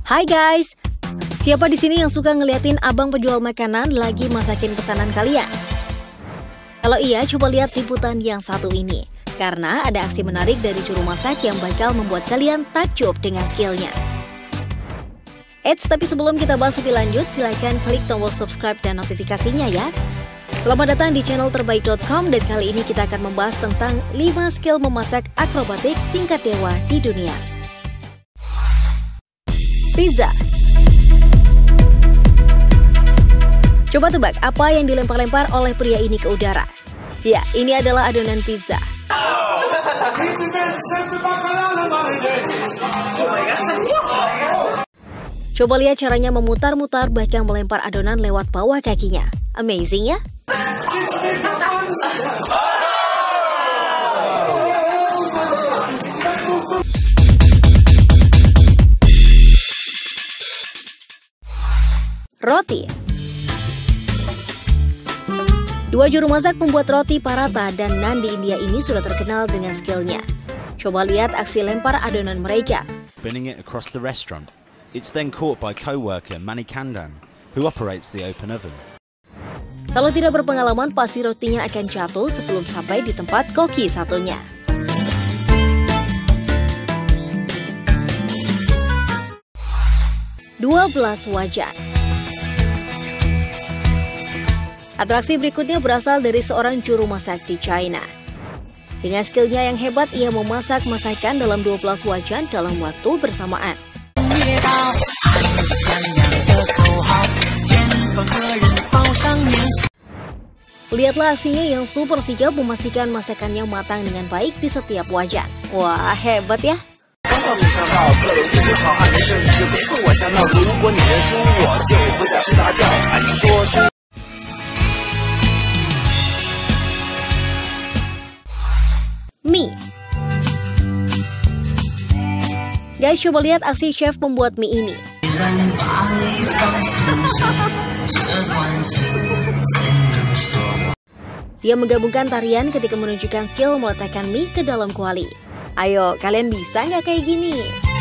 Hai guys, siapa di sini yang suka ngeliatin abang penjual makanan lagi masakin pesanan kalian? Kalau iya, coba lihat liputan yang satu ini. Karena ada aksi menarik dari juru masak yang bakal membuat kalian takjub dengan skillnya. Eits, tapi sebelum kita bahas lebih lanjut, silahkan klik tombol subscribe dan notifikasinya ya. Selamat datang di channel terbaik.com dan kali ini kita akan membahas tentang 5 skill memasak akrobatik tingkat dewa di dunia. Pizza. Coba tebak apa yang dilempar-lempar oleh pria ini ke udara? Ya, ini adalah adonan pizza. Coba lihat caranya memutar-mutar bahkan melempar adonan lewat bawah kakinya. Amazing ya? Roti. Dua juru masak pembuat roti paratha dan naan di India ini sudah terkenal dengan skillnya. Coba lihat aksi lempar adonan mereka. Spinning it across the restaurant. It's then caught by co-worker Mani Kandan, who operates the open oven. Kalau tidak berpengalaman, pasti rotinya akan jatuh sebelum sampai di tempat koki satunya. Dua belas wajan. Atraksi berikutnya berasal dari seorang juru masak di China. Dengan skillnya yang hebat, ia memasak masakan dalam 12 wajan dalam waktu bersamaan. Lihatlah aksinya yang super sigap memastikan masakannya matang dengan baik di setiap wajan. Wah, hebat ya! Mie. Guys, coba lihat aksi chef membuat mie ini. Dia menggabungkan tarian ketika menunjukkan skill meletakkan mie ke dalam kuali. Ayo, kalian bisa nggak kayak gini?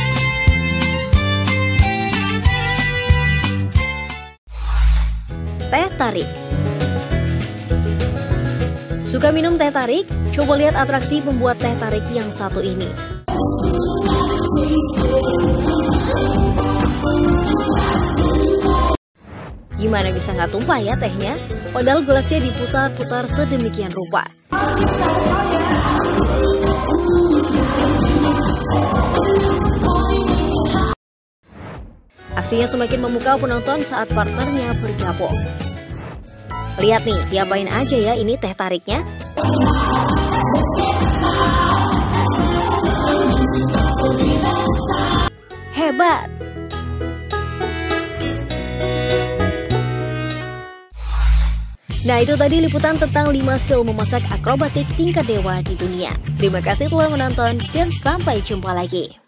Teh tarik. Suka minum teh tarik? Coba lihat atraksi pembuat teh tarik yang satu ini. Gimana bisa nggak tumpah ya tehnya? Padahal gelasnya diputar-putar sedemikian rupa. Aksinya semakin memukau penonton saat partnernya bergabung. Lihat nih, diapain aja ya ini teh tariknya? Hebat! Nah, itu tadi liputan tentang 5 skill memasak akrobatik tingkat dewa di dunia. Terima kasih telah menonton dan sampai jumpa lagi.